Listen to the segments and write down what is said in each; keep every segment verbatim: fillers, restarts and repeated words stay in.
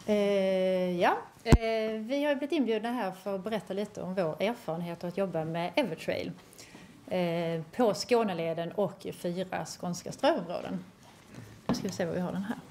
Eh, ja, eh, vi har blivit inbjudna här för att berätta lite om vår erfarenhet av att jobba med Evertrail eh, på Skåneleden och i fyra skånska strövområden. Nu ska vi se vad vi har den här.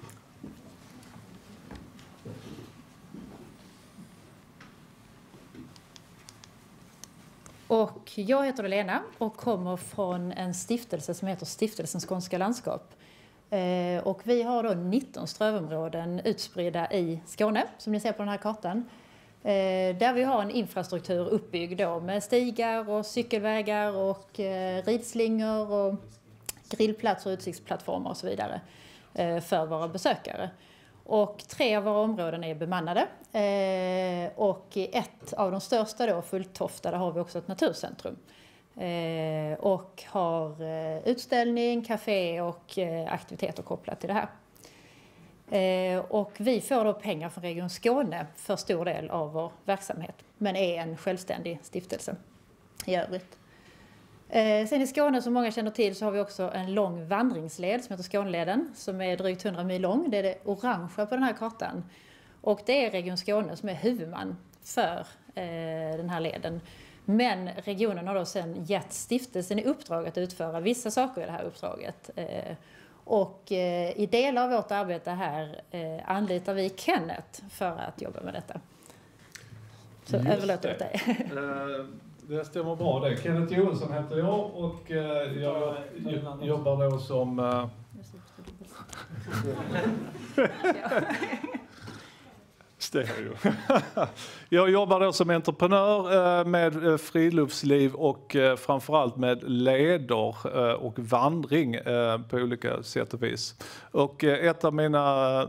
Och jag heter Lena och kommer från en stiftelse som heter Stiftelsen Skånska landskap. Eh, och vi har då nitton strövområden utspridda i Skåne, som ni ser på den här kartan. Eh, där vi har en infrastruktur uppbyggd då med stigar och cykelvägar och eh, ridslingor och grillplatser, utsiktsplattformar och så vidare eh, för våra besökare. Och tre av våra områden är bemannade. Eh, och i ett av de största då, Fulltofta, där har vi också ett naturcentrum. Eh, och har eh, utställning, café och eh, aktiviteter kopplat till det här. Eh, och vi får då pengar från Region Skåne för stor del av vår verksamhet. Men är en självständig stiftelse i övrigt. Eh, sen i Skåne, som många känner till, så har vi också en lång vandringsled som heter Skåneleden. Som är drygt hundra mil lång. Det är det orangea på den här kartan. Och det är Region Skåne som är huvudman för eh, den här leden. Men regionen har då sedan gett stiftelsen i uppdrag att utföra vissa saker i det här uppdraget. Eh, och eh, i delar av vårt arbete här eh, anlitar vi Kenneth för att jobba med detta. Så Just överlåter jag det. till dig. Uh, det stämmer bra det. Kenneth Johansson heter jag och uh, jag jobbar då som... Uh... Stereo. Jag jobbar då som entreprenör med friluftsliv och framförallt med leder och vandring på olika sätt och vis. Och ett av mina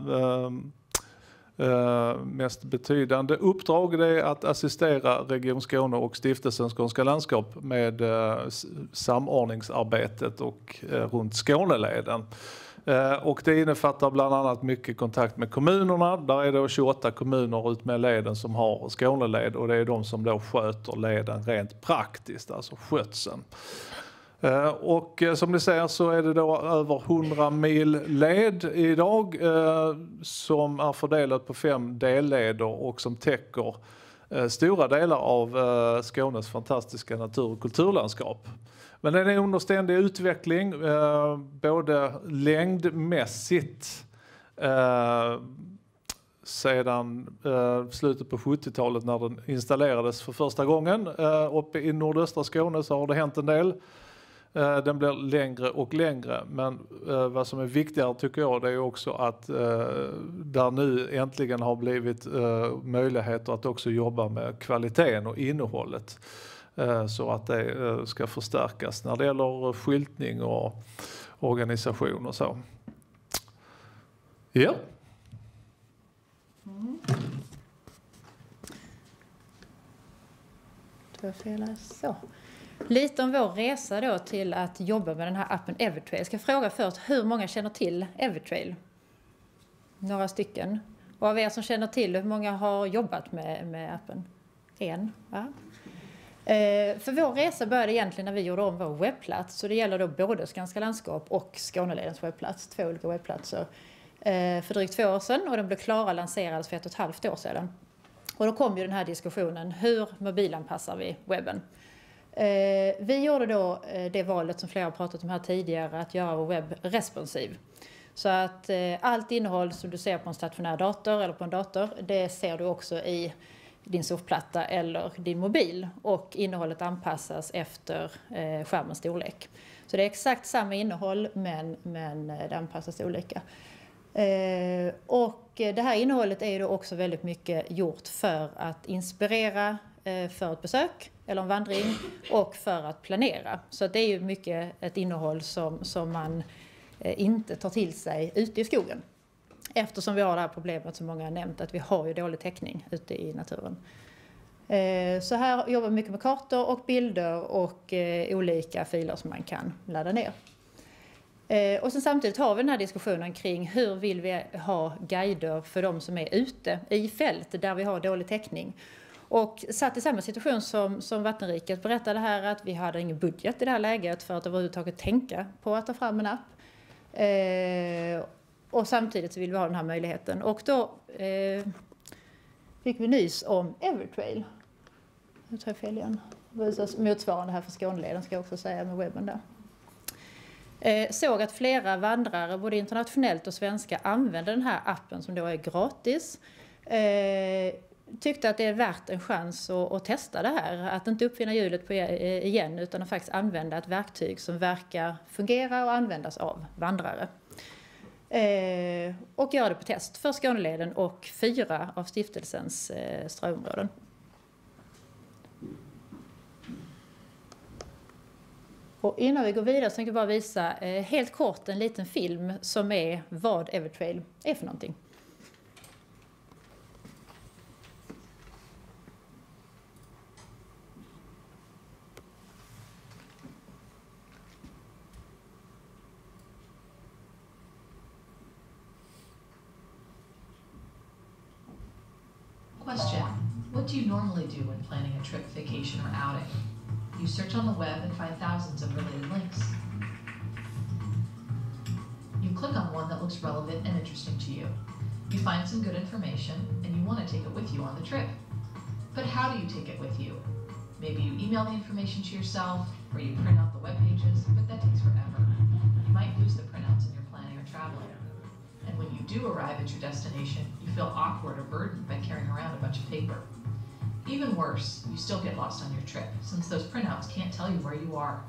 mest betydande uppdrag är att assistera Region Skåne och Stiftelsen Skånska landskap med samordningsarbetet och runt Skåneleden. Och det innefattar bland annat mycket kontakt med kommunerna. Där är det tjugoåtta kommuner ut med leden som har Skåneled och det är de som då sköter leden rent praktiskt, alltså skötseln. Och som ni ser så är det då över hundra mil led idag som är fördelat på fem delleder och som täcker stora delar av Skånes fantastiska natur- och kulturlandskap. Men den är under ständig utveckling, eh, både längdmässigt eh, sedan eh, slutet på sjuttiotalet när den installerades för första gången. Eh, uppe i nordöstra Skåne så har det hänt en del. Eh, den blir längre och längre, men eh, vad som är viktigare tycker jag det är också att eh, där nu äntligen har blivit eh, möjligheter att också jobba med kvaliteten och innehållet. Så att det ska förstärkas när det gäller skyltning och organisation och så. Ja. Mm. Så. Lite om vår resa då till att jobba med den här appen Evertrail. Jag ska fråga först, hur många känner till Evertrail? Några stycken. Och av er som känner till, hur många har jobbat med, med appen? En, va? Eh, för vår resa började egentligen när vi gjorde om vår webbplats. Så det gäller då både Skånska landskap och Skåneledens webbplats. Två olika webbplatser. Eh, för drygt två år sedan. Och den blev klara lanserades för ett och ett halvt år sedan. Och då kom ju den här diskussionen. Hur mobilanpassar vi webben? Eh, vi gjorde då eh, det valet som flera har pratat om här tidigare. Att göra vår webb responsiv. Så att eh, allt innehåll som du ser på en stationär dator eller på en dator. Det ser du också i din surfplatta eller din mobil och innehållet anpassas efter eh, skärmens storlek. Så det är exakt samma innehåll men, men det anpassas olika. Eh, och det här innehållet är ju då också väldigt mycket gjort för att inspirera eh, för ett besök eller en vandring och för att planera. Så det är ju mycket ett innehåll som, som man eh, inte tar till sig ute i skogen. Eftersom vi har det här problemet som många har nämnt att vi har ju dålig täckning ute i naturen. Eh, så här jobbar vi mycket med kartor och bilder och eh, olika filer som man kan ladda ner. Eh, och sen samtidigt har vi den här diskussionen kring hur vill vi ha guider för de som är ute i fält där vi har dålig täckning. Och satt i samma situation som, som Vattenriket berättade här att vi hade ingen budget i det här läget för att överhuvudtaget tänka på att ta fram en app. Eh, och samtidigt så vill vi ha den här möjligheten. Och då eh, fick vi nys om Evertrail. Nu tar jag fel igen. Motsvarande här för Skåneleden ska jag också säga med webben där. Eh, såg att flera vandrare, både internationellt och svenska, använder den här appen som då är gratis. Eh, tyckte att det är värt en chans att, att testa det här. Att inte uppfinna hjulet på igen, utan att faktiskt använda ett verktyg som verkar fungera och användas av vandrare. Eh, och göra det på test för Skåneleden och fyra av stiftelsens eh, strövområden. Och innan vi går vidare så tänkte jag bara visa eh, helt kort en liten film som är vad Evertrail är för någonting. Question. What do you normally do when planning a trip, vacation, or outing? You search on the web and find thousands of related links. You click on one that looks relevant and interesting to you. You find some good information and you want to take it with you on the trip. But how do you take it with you? Maybe you email the information to yourself or you print out the web pages, but that takes forever. You might lose the printouts in your planning or traveling. And when you do arrive at your destination, you feel awkward or burdened by carrying around a bunch of paper. Even worse, you still get lost on your trip, since those printouts can't tell you where you are.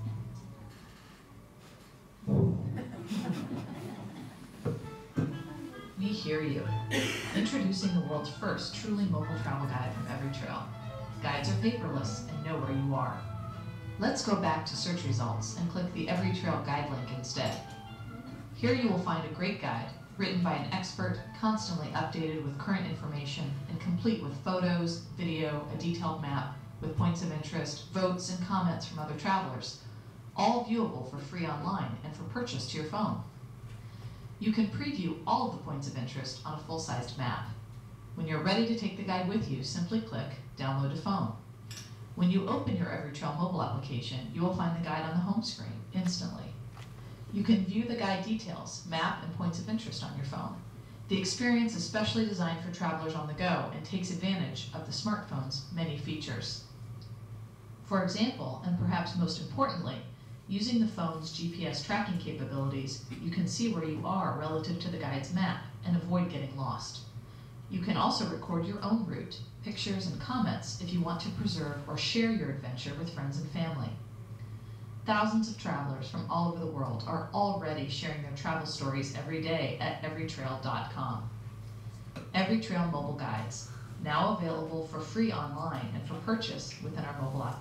We hear you. Introducing the world's first truly mobile travel guide from Everytrail. Guides are paperless and know where you are. Let's go back to search results and click the Everytrail guide link instead. Here you will find a great guide, written by an expert, constantly updated with current information, and complete with photos, video, a detailed map, with points of interest, votes, and comments from other travelers, all viewable for free online and for purchase to your phone. You can preview all of the points of interest on a full-sized map. When you're ready to take the guide with you, simply click Download to Phone. When you open your Everytrail mobile application, you will find the guide on the home screen instantly. You can view the guide details, map, and points of interest on your phone. The experience is specially designed for travelers on the go and takes advantage of the smartphone's many features. For example, and perhaps most importantly, using the phone's G P S tracking capabilities, you can see where you are relative to the guide's map and avoid getting lost. You can also record your own route, pictures, and comments if you want to preserve or share your adventure with friends and family. Thousands of travelers from all over the world are already sharing their travel stories every day at everytrail dot com. Everytrail mobile guides, now available for free online and for purchase within our mobile app.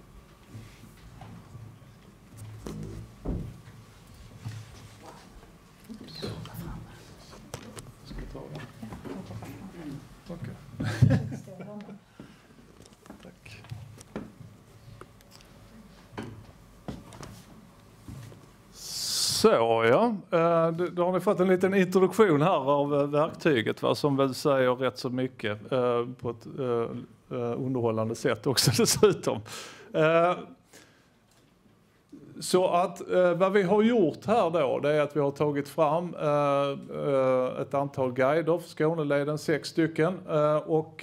Så ja, då har ni fått en liten introduktion här av verktyget, va, som väl säger rätt så mycket på ett underhållande sätt också dessutom. Så att vad vi har gjort här då, det är att vi har tagit fram ett antal guider för Skåneleden, sex stycken, och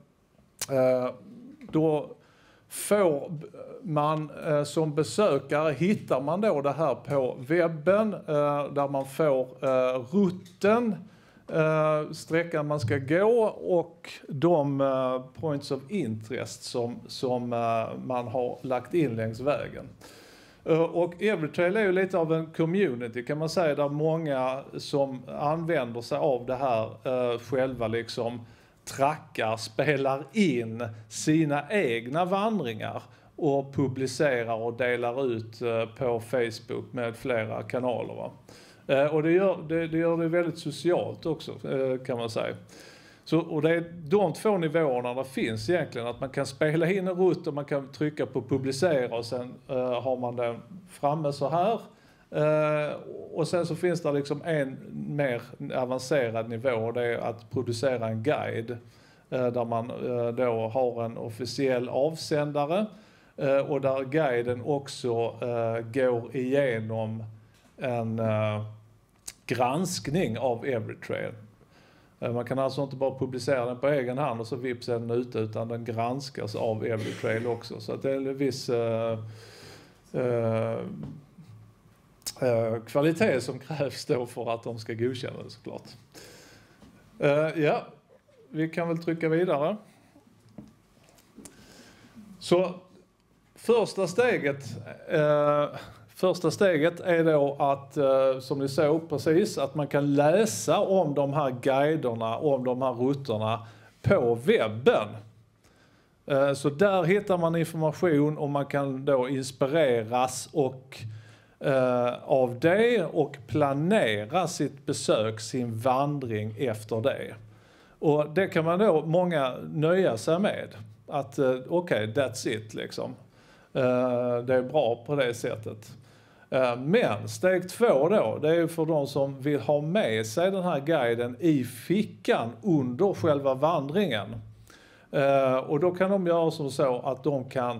då får man som besökare, hittar man då det här på webben där man får rutten, sträckan man ska gå och de points of interest som, som man har lagt in längs vägen. Och Evertrail är ju lite av en community kan man säga, där många som använder sig av det här själva liksom trackar, spelar in sina egna vandringar och publicerar och delar ut på Facebook med flera kanaler. Va? Och det gör det, det gör det väldigt socialt också kan man säga. Så, och det är de två nivåerna det finns egentligen, att man kan spela in en rutt och man kan trycka på publicera och sen uh, har man den framme så här. Uh, och sen så finns det liksom en mer avancerad nivå, det är att producera en guide uh, där man uh, då har en officiell avsändare uh, och där guiden också uh, går igenom en uh, granskning av Everytrail. Man kan alltså inte bara publicera den på egen hand och så vips är den ute, utan den granskas av Everytrail också. Så att det är en viss uh, uh, uh, kvalitet som krävs då för att de ska godkänna det, såklart. Uh, ja, vi kan väl trycka vidare. Så första steget, uh, första steget är då att, uh, som ni såg precis, att man kan läsa om de här guiderna, om de här rutterna på webben. Uh, så där hittar man information och man kan då inspireras och Uh, av det och planera sitt besök, sin vandring efter det. Och det kan man då många nöja sig med. Att uh, okej, okay, that's it liksom. Uh, det är bra på det sättet. Uh, men steg två då, det är för de som vill ha med sig den här guiden i fickan under själva vandringen. Uh, och då kan de göra som så att de kan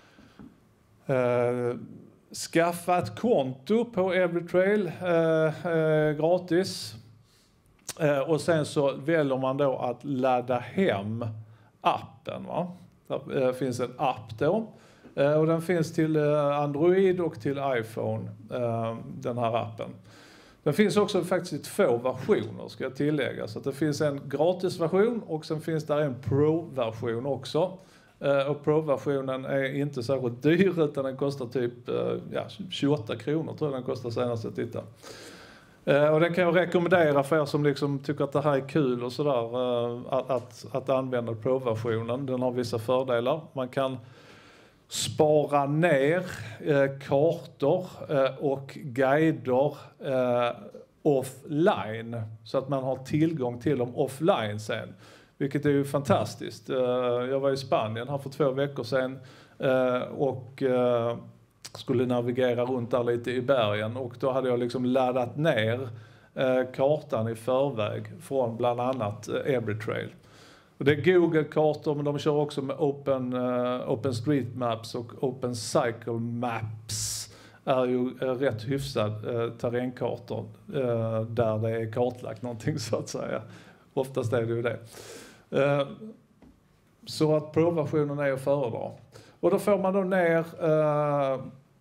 uh, skaffa ett konto på Everytrail eh, eh, gratis. Eh, och sen så väljer man då att ladda hem appen. Va? Det eh, finns en app då. Eh, och den finns till eh, Android och till iPhone, eh, den här appen. Den finns också faktiskt i två versioner, ska jag tillägga. Så att det finns en gratisversion och sen finns där en Pro-version också. Uh, och Pro-versionen är inte särskilt dyr, utan den kostar typ uh, ja, tjugoåtta kronor tror jag den kostar senast jag tittade. Uh, och den kan jag rekommendera för er som liksom tycker att det här är kul och sådär, uh, att, att, att använda Pro-versionen. Den har vissa fördelar. Man kan spara ner uh, kartor uh, och guider uh, offline, så att man har tillgång till dem offline sen. Vilket är ju fantastiskt. Jag var i Spanien här för två veckor sedan och skulle navigera runt där lite i bergen. Och då hade jag liksom laddat ner kartan i förväg från bland annat Everytrail. Och det är Google-kartor, men de kör också med Open, Open Street Maps och Open Cycle Maps. Är ju rätt hyfsad terrängkartor där det är kartlagt någonting så att säga. Oftast är det ju det. Uh, så att Pro-versionen är att föredra. Och då får man då ner uh,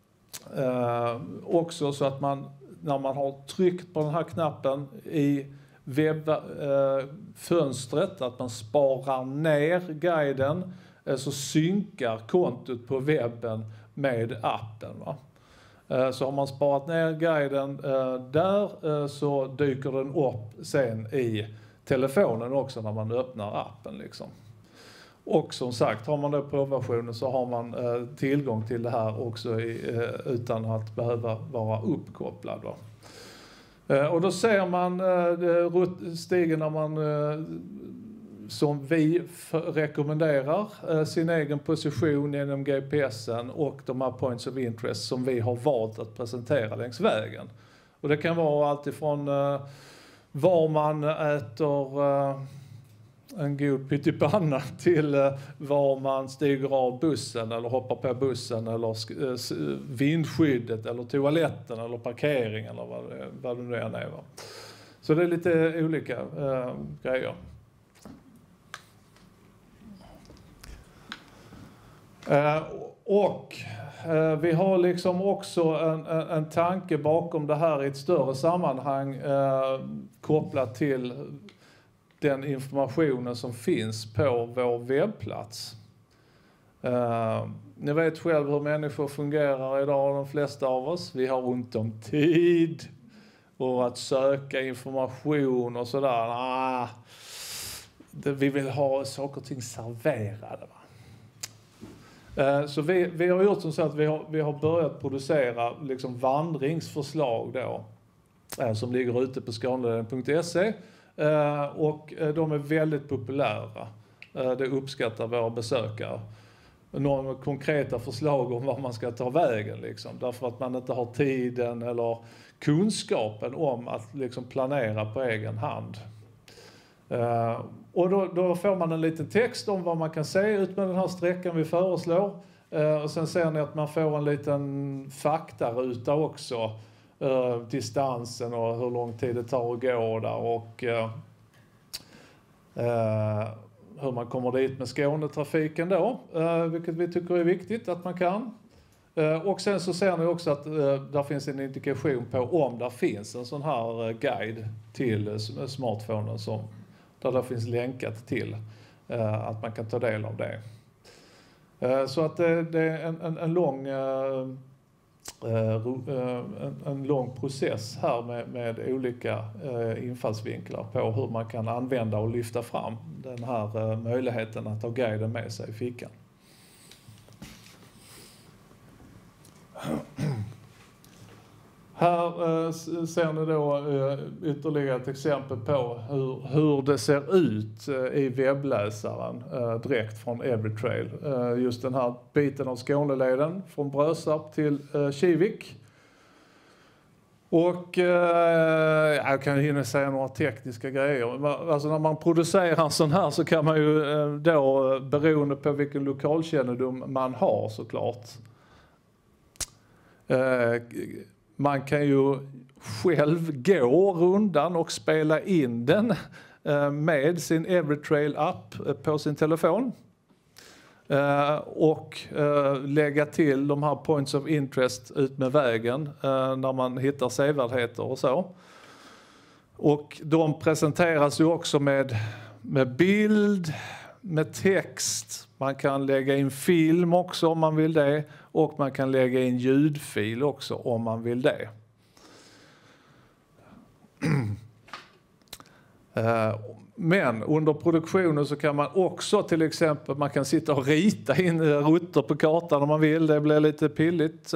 uh, också så att man, när man har tryckt på den här knappen i webbfönstret, uh, att man sparar ner guiden, uh, så synkar kontot på webben med appen. Va? Uh, så har man sparat ner guiden uh, där uh, så dyker den upp sen i telefonen också när man öppnar appen liksom. Och som sagt, har man då Pro-versionen så har man eh, tillgång till det här också i, eh, utan att behöva vara uppkopplad. Va? Eh, och då ser man eh, stigen när man, eh, som vi rekommenderar, eh, sin egen position genom G P S'en och de här points of interest som vi har valt att presentera längs vägen. Och det kan vara allt ifrån eh, var man äter uh, en god pyttipanna till uh, var man stiger av bussen eller hoppar på bussen eller uh, vindskyddet eller toaletten eller parkering eller vad det, vad det nu än är. Va? Så det är lite olika uh, grejer. Uh, och uh, vi har liksom också en, en, en tanke bakom det här i ett större sammanhang uh, kopplat till den informationen som finns på vår webbplats. Uh, ni vet själv hur människor fungerar idag, de flesta av oss. Vi har ont om tid och att söka information och sådär. Ah, det, vi vill ha saker och ting serverade. Va? Så vi, vi har gjort som så att vi har, vi har börjat producera liksom vandringsförslag då, som ligger ute på skåneleden punkt se, och de är väldigt populära. Det uppskattar våra besökare. Några konkreta förslag om vad man ska ta vägen liksom, därför att man inte har tiden eller kunskapen om att liksom planera på egen hand. Uh, och då, då får man en liten text om vad man kan se ut med den här sträckan vi föreslår. Uh, och sen ser ni att man får en liten faktaruta också uh, distansen och hur lång tid det tar att gå där och uh, uh, hur man kommer dit med Skånetrafiken då, uh, vilket vi tycker är viktigt att man kan. Uh, och sen så ser ni också att uh, där finns en indikation på om där finns en sån här uh, guide till uh, smartphonen som, där det finns länkat till uh, att man kan ta del av det. Uh, så att uh, det är en, en, en lång uh, uh, uh, en, en lång process här med, med olika uh, infallsvinklar på hur man kan använda och lyfta fram den här uh, möjligheten att ha guiden med sig i fickan. Här eh, ser ni då eh, ytterligare ett exempel på hur, hur det ser ut eh, i webbläsaren eh, direkt från Evertrail. Eh, just den här biten av Skåneleden från Brösarp till eh, Kivik. Och eh, jag kan hinna säga några tekniska grejer. Alltså när man producerar en sån här så kan man ju eh, då, beroende på vilken lokalkännedom man har såklart, eh, man kan ju själv gå rundan och spela in den med sin Evertrail-app på sin telefon. Och lägga till de här points of interest ut med vägen när man hittar sevärdheter och så. Och de presenteras ju också med, med bild, med text. Man kan lägga in film också om man vill det. Och man kan lägga in ljudfil också om man vill det. Men under produktionen så kan man också till exempel, man kan sitta och rita in rutter på kartan om man vill. Det blir lite pilligt.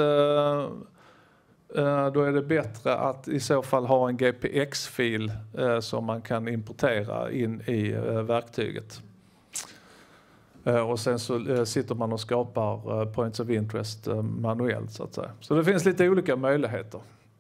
Då är det bättre att i så fall ha en G P X-fil som man kan importera in i verktyget. Och sen så sitter man och skapar points of interest manuellt så att säga. Så det finns lite olika möjligheter.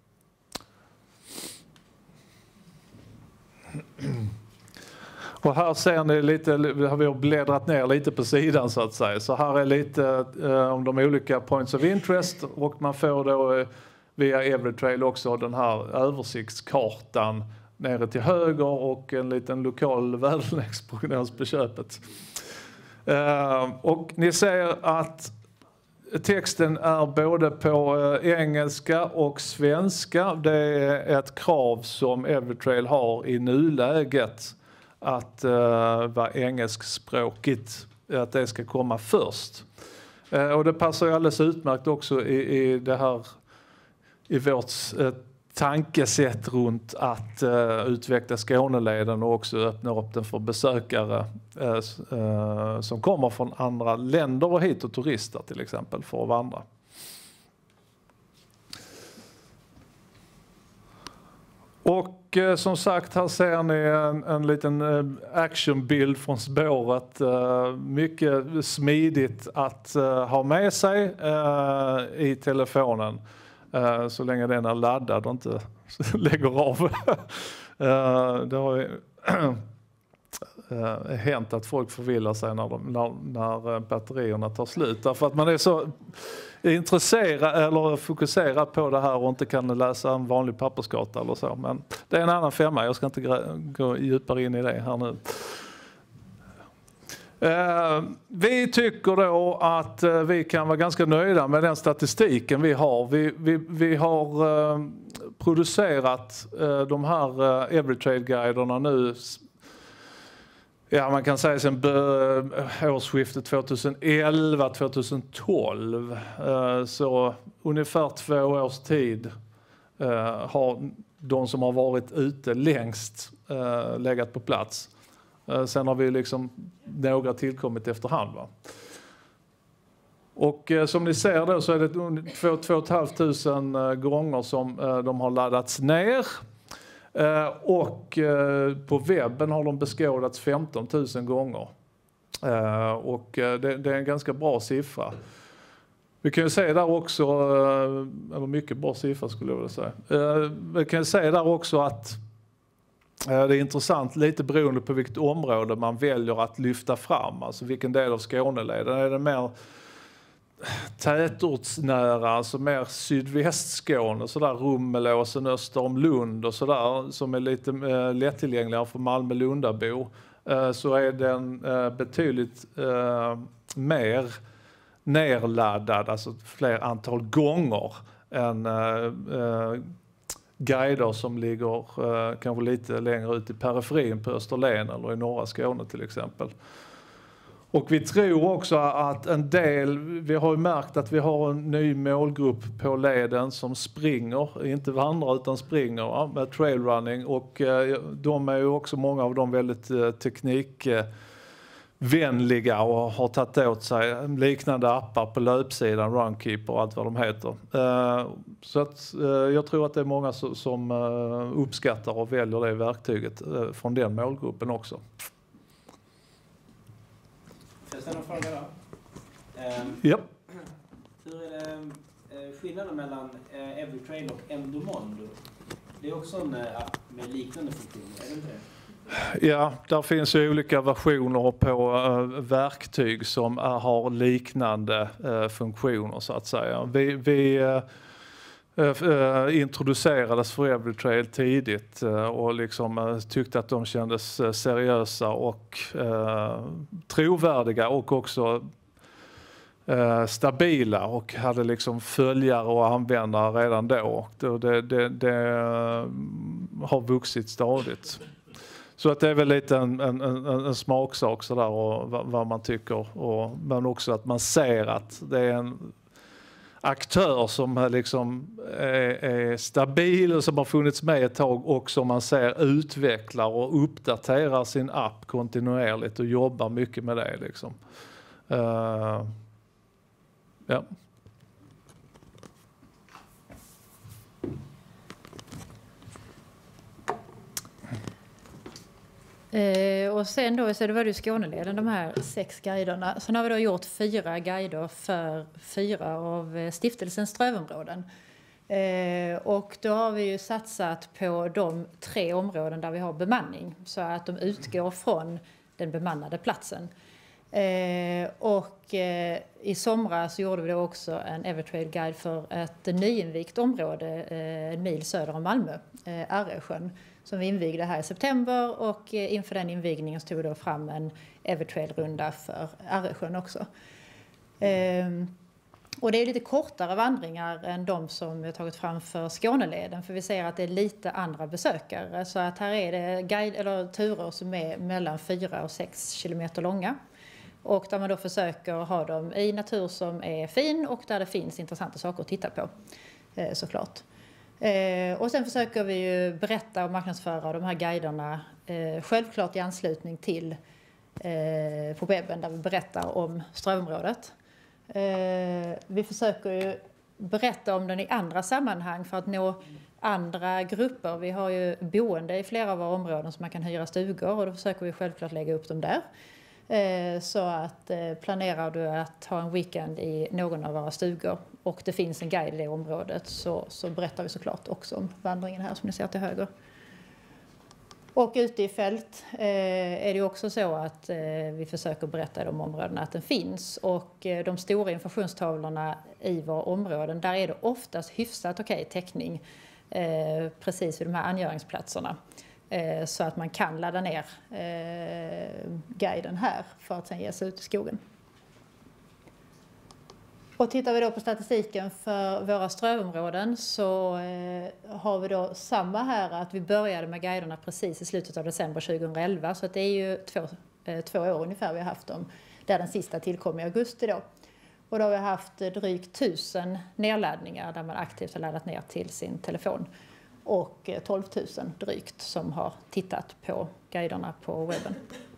Och här ser ni lite, har vi bläddrat ner lite på sidan så att säga. Så här är lite om de olika points of interest och man får då via Evertrail också den här översiktskartan nere till höger och en liten lokal väderleksprognos på köpet. Uh, och ni ser att texten är både på uh, engelska och svenska. Det är ett krav som Evertrail har i nuläget att uh, vara engelskspråkigt, att det ska komma först. Uh, och det passar ju alldeles utmärkt också i, i det här i vårt uh, tankesätt runt att uh, utveckla Skåneleden och också öppna upp den för besökare uh, uh, som kommer från andra länder och hit och turister till exempel för att vandra. Och uh, som sagt, här ser ni en, en liten uh, actionbild från spåret. Uh, mycket smidigt att uh, ha med sig uh, i telefonen. Uh, så länge den är laddad och inte lägger av. uh, det har ju uh, hänt att folk förvillar sig när, de, när, när batterierna tar slut. Därför att man är så intresserad eller fokuserad på det här och inte kan läsa en vanlig papperskarta eller så. Men det är en annan femma, jag ska inte gå djupare in i det här nu. Uh, vi tycker då att uh, vi kan vara ganska nöjda med den statistiken vi har. Vi, vi, vi har uh, producerat uh, de här uh, Evertrail-guiderna nu, ja man kan säga sedan uh, årsskiftet tjugoelva tjugotolv. Uh, så ungefär två års tid uh, har de som har varit ute längst uh, legat på plats. Sen har vi liksom några tillkommit efterhand. Va? Och eh, som ni ser då så är det två till två och ett halvt tusen eh, gånger som eh, de har laddats ner. Eh, och eh, på webben har de beskådats femton tusen gånger. Eh, och eh, det, det är en ganska bra siffra. Vi kan ju se där också, eh, eller mycket bra siffra skulle jag vilja säga. Eh, vi kan ju se där också att det är intressant, lite beroende på vilket område man väljer att lyfta fram. Alltså vilken del av Skåneleden. Är det mer tätortsnära, alltså mer sydvästskåne, sådär Rummelåsen öster om Lund och sådär, som är lite eh, lättillgängligare för Malmö-Lundabo, eh, så är den eh, betydligt eh, mer nerladdad, alltså fler antal gånger än eh, eh, guider som ligger eh, kanske lite längre ut i periferin på Österlen eller i norra Skåne till exempel. Och vi tror också att en del, vi har ju märkt att vi har en ny målgrupp på leden som springer, inte vandrar utan springer, ja, med trailrunning, och eh, de är ju också många av dem väldigt eh, teknikvänliga och har tagit åt sig liknande appar på löpsidan, Runkeeper och allt vad de heter. Eh, så att, eh, jag tror att det är många som, som eh, uppskattar och väljer det verktyget eh, från den målgruppen också. Jag ställer en fråga då. Um, yep. Hur är det uh, skillnaden mellan uh, Evertrail och Endomondo? Det är också en uh, app med liknande funktioner, är det inte det? Ja, där finns ju olika versioner på uh, verktyg som uh, har liknande uh, funktioner så att säga. Vi, vi uh, uh, uh, introducerades för Evertrail tidigt uh, och liksom, uh, tyckte att de kändes uh, seriösa och uh, trovärdiga och också uh, stabila och hade liksom följare och användare redan då. Det, det, det, det uh, har vuxit stadigt. Så att det är väl lite en, en, en, en smaksak sådär, och vad, vad man tycker, och, men också att man ser att det är en aktör som liksom är, är stabil och som har funnits med ett tag, och som man ser utvecklar och uppdaterar sin app kontinuerligt och jobbar mycket med det liksom. Uh, ja. Eh, och sen då så det var det Skåneleden, de här sex guiderna. Sen har vi då gjort fyra guider för fyra av stiftelsens strövområden. Eh, och då har vi ju satsat på de tre områden där vi har bemanning, så att de utgår från den bemannade platsen. Eh, och eh, i somras gjorde vi då också en Evertrail-guide för ett nyinvikt område eh, en mil söder om Malmö, eh, Arresjön, som vi invigde här i september, och eh, inför den invigningen så tog vi då fram en Evertrail-runda för Arresjön också. Eh, och det är lite kortare vandringar än de som vi har tagit fram för Skåneleden, för vi ser att det är lite andra besökare, så att här är det guide, eller turer som är mellan fyra och sex kilometer långa. Och där man då försöker ha dem i natur som är fin och där det finns intressanta saker att titta på, eh, såklart. Eh, och sen försöker vi ju berätta och marknadsföra de här guiderna, eh, självklart i anslutning till eh, på webben där vi berättar om strövområdet. Eh, vi försöker ju berätta om den i andra sammanhang för att nå andra grupper. Vi har ju boende i flera av våra områden som man kan hyra stugor, och då försöker vi självklart lägga upp dem där. Så att planerar du att ha en weekend i någon av våra stugor och det finns en guide i det området, så, så berättar vi såklart också om vandringen här som ni ser till höger. Och ute i fält eh, är det också så att eh, vi försöker berätta i de områdena att den finns, och eh, de stora informationstavlorna i våra områden, där är det oftast hyfsat okej täckning eh, precis vid de här angöringsplatserna. Så att man kan ladda ner eh, guiden här för att sen ge sig ut i skogen. Och tittar vi då på statistiken för våra strövområden, så eh, har vi då samma här, att vi började med guiderna precis i slutet av december tjugoelva. Så att det är ju två, eh, två år ungefär vi har haft dem, där den sista tillkom i augusti då. Och då har vi haft drygt tusen nedladdningar där man aktivt har laddat ner till sin telefon. Och tolv tusen drygt som har tittat på guiderna på webben.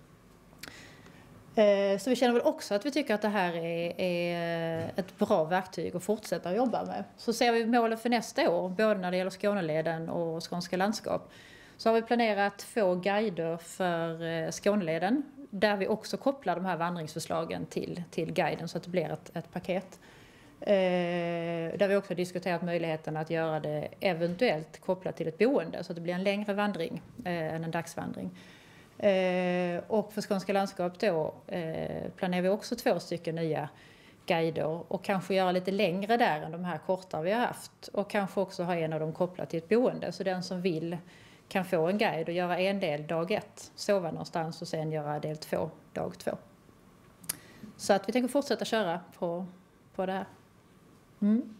Så vi känner väl också att vi tycker att det här är, är ett bra verktyg att fortsätta att jobba med. Så ser vi målen för nästa år, både när det gäller Skåneleden och Skånska landskap, så har vi planerat två guider för Skåneleden, där vi också kopplar de här vandringsförslagen till, till guiden, så att det blir ett, ett paket. Eh, där vi också har diskuterat möjligheten att göra det eventuellt kopplat till ett boende, så att det blir en längre vandring eh, än en dagsvandring. Eh, och för Skånska landskap då eh, planerar vi också två stycken nya guider och kanske göra lite längre där än de här korta vi har haft. Och kanske också ha en av dem kopplat till ett boende. Så den som vill kan få en guide och göra en del dag ett, sova någonstans och sen göra del två dag två. Så att vi tänker fortsätta köra på, på det här. Mm.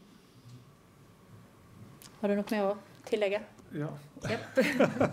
Har du något mer att tillägga? Ja. Yep.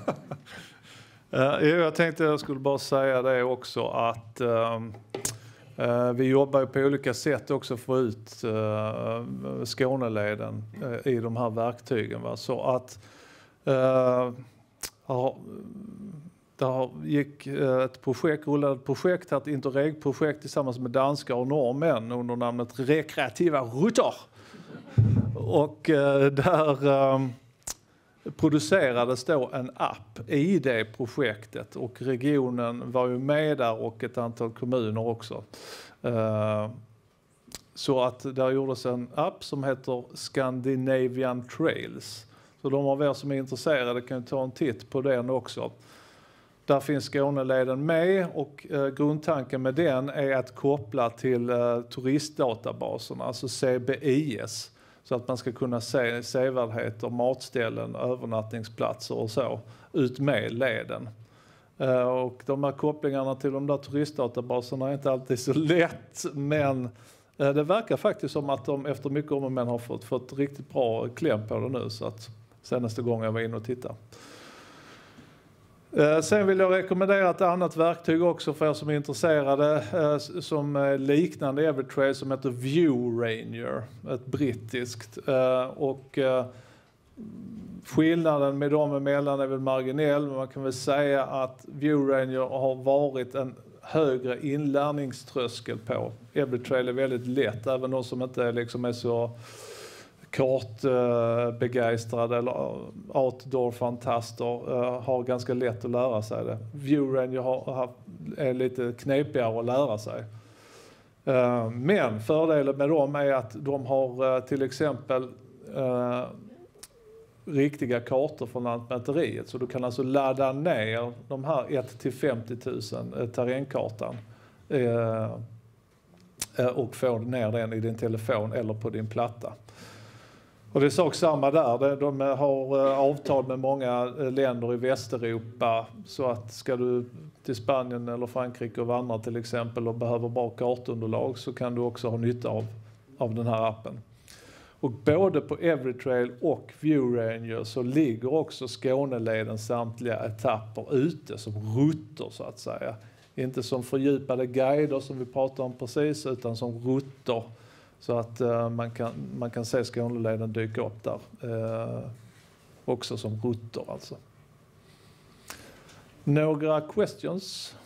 uh, jag tänkte jag skulle bara säga det också att um, uh, vi jobbar ju på olika sätt också för att få ut uh, Skåneleden uh, i de här verktygen. Va? Så att uh, uh, där gick ett projekt, rullade ett projekt här, ett interregprojekt tillsammans med danskar och norrmän under namnet Rekreativa rutter. Och eh, där eh, producerades då en app i det projektet och regionen var ju med där och ett antal kommuner också. Eh, så att där gjordes en app som heter Scandinavian Trails. Så de av er som är intresserade kan ta en titt på den också. Där finns Skåneleden med och eh, grundtanken med den är att koppla till eh, turistdatabaserna, alltså C B I S. Så att man ska kunna se sevärdheter, matställen, övernattningsplatser och så ut med leden. Eh, och de här kopplingarna till de där turistdatabaserna är inte alltid så lätt, men eh, det verkar faktiskt som att de efter mycket om och men har fått, fått riktigt bra kläm på det nu, så att senaste gången jag var inne och tittade. Sen vill jag rekommendera ett annat verktyg också för er som är intresserade som är liknande Evertrail som heter ViewRanger, ett brittiskt. Och skillnaden med dem emellan är väl marginell, men man kan väl säga att ViewRanger har varit en högre inlärningströskel på. Evertrail är väldigt lätt, även de som inte liksom är så kartbegeistrade eller outdoor-fantaster uh, har ganska lätt att lära sig det. ViewRanger har, har, är lite knepigare att lära sig. Uh, men fördelen med dem är att de har uh, till exempel uh, riktiga kartor från Lantmäteriet. Så du kan alltså ladda ner de här ett till femtio tusen uh, terrängkartan uh, uh, och få ner den i din telefon eller på din platta. Och det är sak samma där. De har avtal med många länder i Västeuropa, så att ska du till Spanien eller Frankrike och vandra till exempel och behöver bra kartunderlag så kan du också ha nytta av, av den här appen. Och både på Evertrail och ViewRanger så ligger också Skåneledens samtliga etapper ute som rutter så att säga. Inte som fördjupade guider som vi pratade om precis, utan som rutter. Så att uh, man, kan, man kan se Skåneleden dyka upp där. Uh, också som rutter alltså. Några questions?